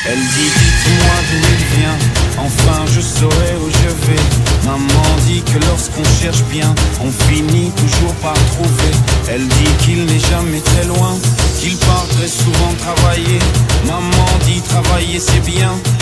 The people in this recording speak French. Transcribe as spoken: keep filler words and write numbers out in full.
Elle dit dites-moi d'où il vient, enfin je saurai où je vais. Maman dit que lorsqu'on cherche bien, on finit toujours par trouver. Elle dit qu'il n'est jamais très loin, qu'il part très souvent travailler. Maman dit travailler c'est bien,